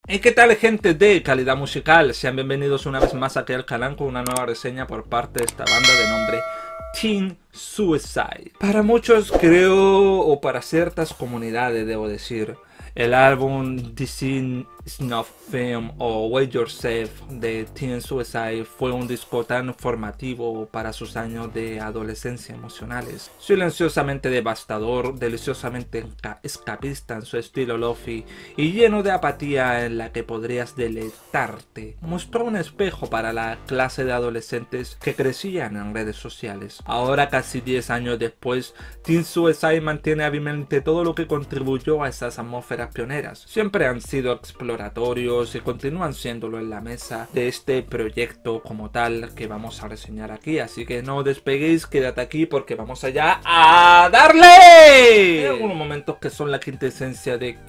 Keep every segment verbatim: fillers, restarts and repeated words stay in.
¿Y qué tal, gente de calidad musical? Sean bienvenidos una vez más aquí al canal con una nueva reseña por parte de esta banda de nombre Teen Suicide. Para muchos creo, o para ciertas comunidades debo decir, el álbum This Is Not Film o Wait Yourself de Teen Suicide fue un disco tan formativo para sus años de adolescencia emocionales. Silenciosamente devastador, deliciosamente escapista en su estilo lofi y lleno de apatía en la que podrías deleitarte. Mostró un espejo para la clase de adolescentes que crecían en redes sociales. Ahora, casi diez años después, Teen Suicide mantiene hábilmente todo lo que contribuyó a esas atmósferas pioneras. Siempre han sido exploratorios y continúan siéndolo en la mesa de este proyecto como tal que vamos a reseñar aquí, así que no despeguéis, quédate aquí porque vamos allá a darle. Hay algunos momentos que son la quintesencia de,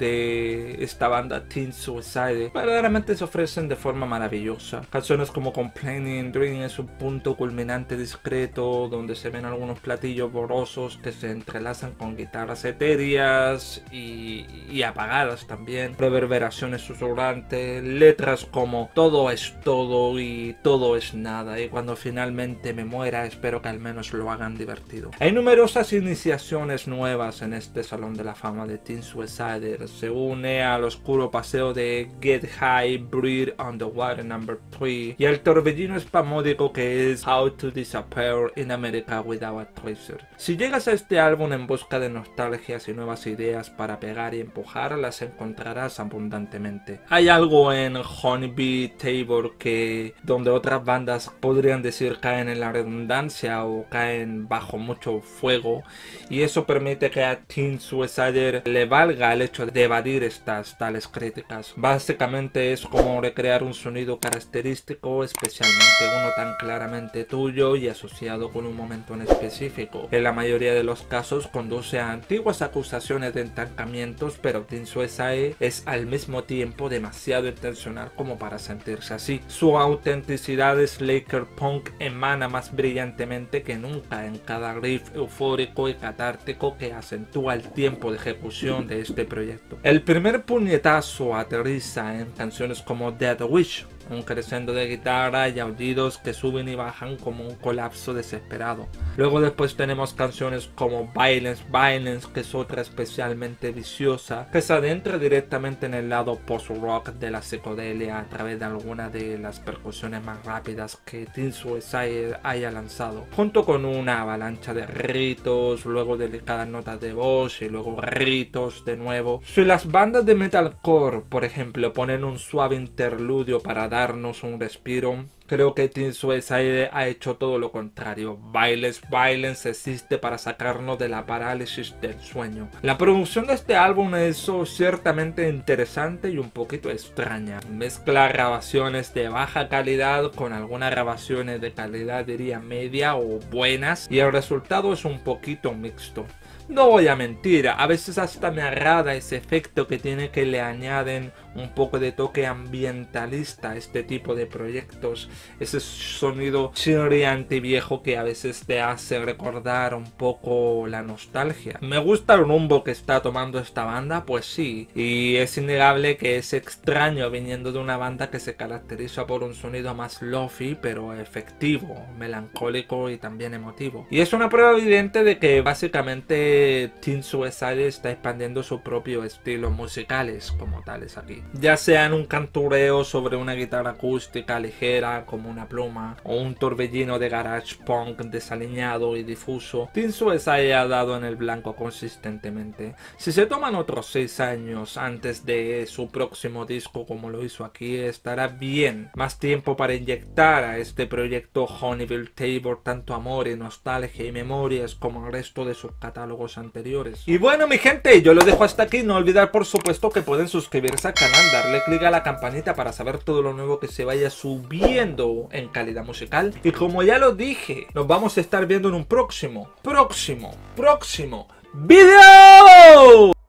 de esta banda Teen Suicide, verdaderamente se ofrecen de forma maravillosa. Canciones como Complaining Dream es un punto culminante discreto donde se ven algunos platillos borrosos que se entrelazan con guitarras etéreas y, y apagadas también, reverberaciones susurrantes, letras como todo es todo y todo es nada, y cuando finalmente me muera espero que al menos lo hagan divertido. Hay numerosas iniciaciones nuevas en este salón de la fama de Teen Suicide. Se une al oscuro paseo de Get High, Breathe on the Water number tres y al torbellino espasmódico que es How to Disappear in America Without a Tracer. Si llegas a este álbum en busca de nostalgias y nuevas ideas para pegar y empujar, las encontrarás abundantemente. Hay algo en Honeybee Tabor que donde otras bandas podrían decir caen en la redundancia o caen bajo mucho fuego, y eso permite que a Teen Suicide le valga el hecho de evadir estas tales críticas. Básicamente es como recrear un sonido característico, especialmente uno tan claramente tuyo y asociado con un momento en específico. En la mayoría de los casos conduce a antiguas acusaciones de entancamientos, pero Teen Suicide es al mismo tiempo demasiado intencional como para sentirse así. Su autenticidad Slacker Punk emana más brillantemente que nunca en cada riff eufórico y catártico que acentúa el tiempo de ejecución de este proyecto. El primer puñetazo aterriza en canciones como Dead Wish, un crescendo de guitarra y aullidos que suben y bajan como un colapso desesperado. Luego después tenemos canciones como Violence Violence, que es otra especialmente viciosa, que se adentra directamente en el lado post-rock de la psicodelia a través de algunas de las percusiones más rápidas que Teen Suicide haya lanzado, junto con una avalancha de ritos, luego delicadas notas de voz y luego ritos de nuevo. Si las bandas de metalcore, por ejemplo, ponen un suave interludio para darnos un respiro, creo que Teen Suicide ha hecho todo lo contrario. Violence Violence existe para sacarnos de la parálisis del sueño. La producción de este álbum es ciertamente interesante y un poquito extraña. Mezcla grabaciones de baja calidad con algunas grabaciones de calidad diría media o buenas, y el resultado es un poquito mixto. No voy a mentir, a veces hasta me agrada ese efecto que tiene que le añaden un poco de toque ambientalista a este tipo de proyectos. Ese sonido chirriante y viejo que a veces te hace recordar un poco la nostalgia. ¿Me gusta el rumbo que está tomando esta banda? Pues sí, y es innegable que es extraño viniendo de una banda que se caracteriza por un sonido más lofi pero efectivo, melancólico y también emotivo. Y es una prueba evidente de que básicamente Teen Suicide está expandiendo sus propios estilos musicales como tales aquí. Ya sea en un cantureo sobre una guitarra acústica ligera como una pluma, o un torbellino de garage punk desaliñado y difuso, Teen Suicide ha dado en el blanco consistentemente. Si se toman otros seis años antes de su próximo disco como lo hizo aquí, estará bien. Más tiempo para inyectar a este proyecto Honeybee Tabor tanto amor y nostalgia y memorias como el resto de sus catálogos anteriores. Y bueno, mi gente, yo lo dejo hasta aquí. No olvidar por supuesto que pueden suscribirse al canal, darle clic a la campanita para saber todo lo nuevo que se vaya subiendo en calidad musical. Y como ya lo dije, nos vamos a estar viendo en un próximo, próximo, próximo video.